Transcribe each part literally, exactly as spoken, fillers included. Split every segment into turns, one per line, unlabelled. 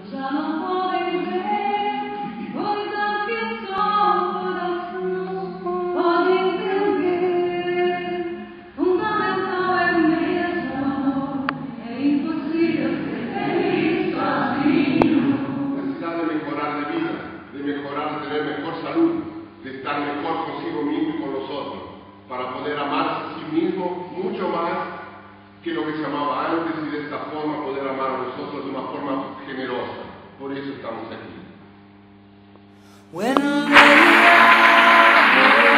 já não podem ver coisas que só o coração pode entender. Fundamental é mesmo o amor, é impossível ser feliz sozinho.
Necesidad de mejorar de vida, de mejorar, de tener mejor salud, de estar mejor consigo mismo y con los otros, para poder amarse a sí mismo mucho más que lo que se amaba antes y de esta forma poder amar a nosotros de una forma generosa. Por eso estamos aquí.
When they are,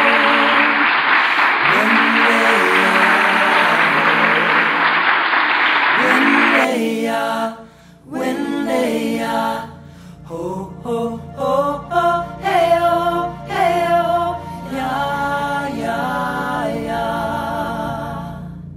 when they are, when they are, ho ho ho ho, hey oh, hey oh, yeah yeah yeah.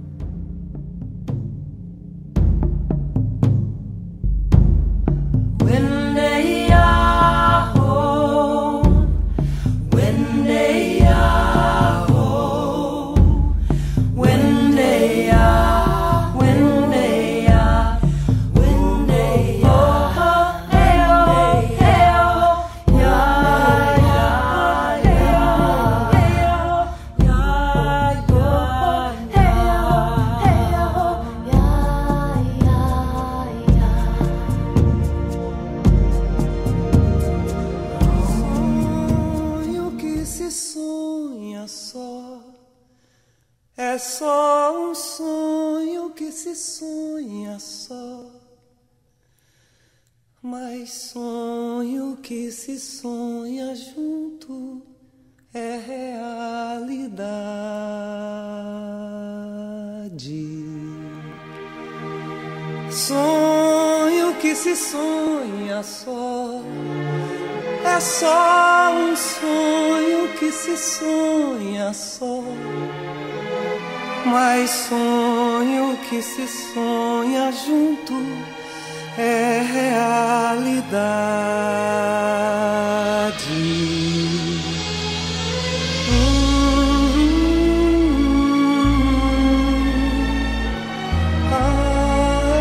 When they are home, when they are home, when they are, when they are, when they are, hey oh, hey oh, yeah yeah yeah, hey oh, yeah yeah, hey oh, hey oh, yeah yeah yeah. Sonho que se sonha só, é só um sonho que se sonha só. Mas sonho que se sonha junto é realidade. Sonho que se sonha só, é só um sonho que se sonha só. Mas sonho que se sonha junto é realidade. Hum, ah,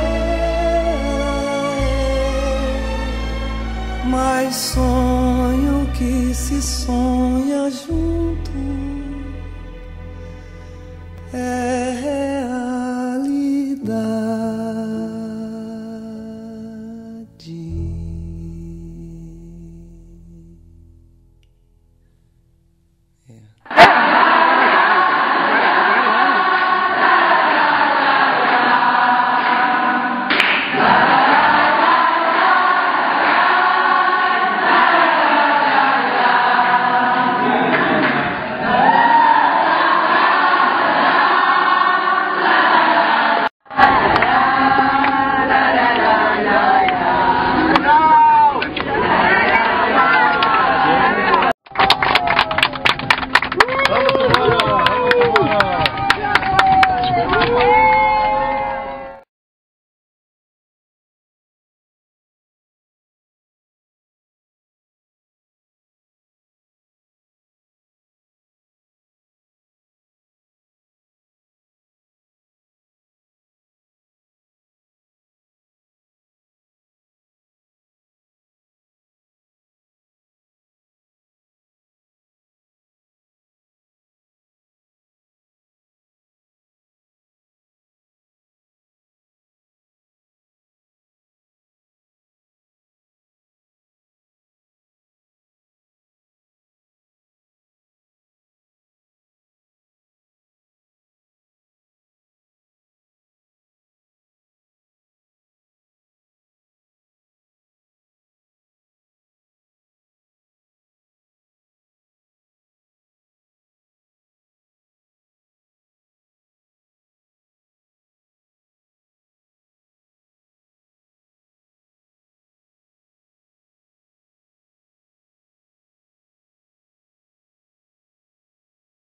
é. Mas sonho que se sonha junto é